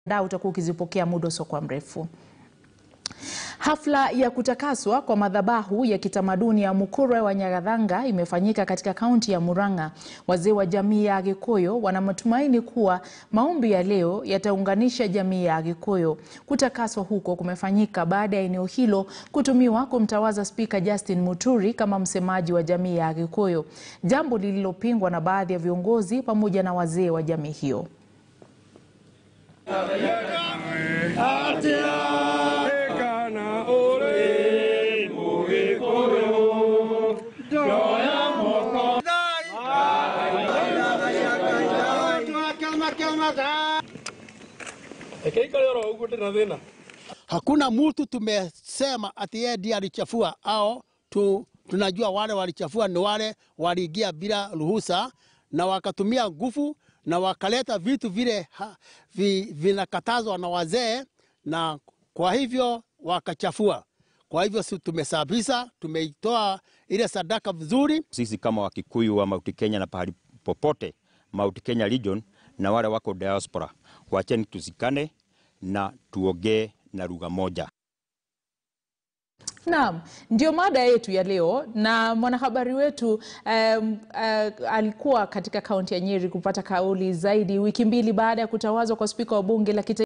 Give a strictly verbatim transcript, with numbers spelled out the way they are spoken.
Da utakuwa ukizipokea muda usio kwa mrefu. Hafla ya kutakaswa kwa madhabau ya kitamaduni ya Muturi wa Nyagathanga imefanyika katika kaunti ya Murang'a. Wazee wa jamii ya Agikuyu wana matumaini kuwa maombi ya leo yataunganisha jamii ya Agikuyu. Kutakaswa huko kumefanyika baada ya eneo hilo kutumiwa kumtawaza spika Justin Muturi kama msemaji wa jamii ya Agikuyu, jambo lililopingwa na baadhi ya viongozi pamoja na wazee wa jamii hiyo. Hakuna mtu tumesema ati yeye ndiye alichafua au tu, tunajua wale walichafua ni wale waliingia bila ruhusa na wakatumia nguvu na wakaleta vitu vile ha, vi, vinakatazwa na wazee, na kwa hivyo wakachafua. Kwa hivyo si tumesabisa, tumeitoa ile sadaka vizuri. Sisi kama Wakikuyu wa Mount Kenya na pahali popote Mount Kenya region na wale wako diaspora, wacheni tusikane na tuongee na lugha moja. Naam, ndio mada yetu ya leo, na mwanahabari wetu um, uh, alikuwa katika kaunti ya Nyeri kupata kauli zaidi wiki mbili baada ya kutawazwa kwa spika wa bunge la kitaifa.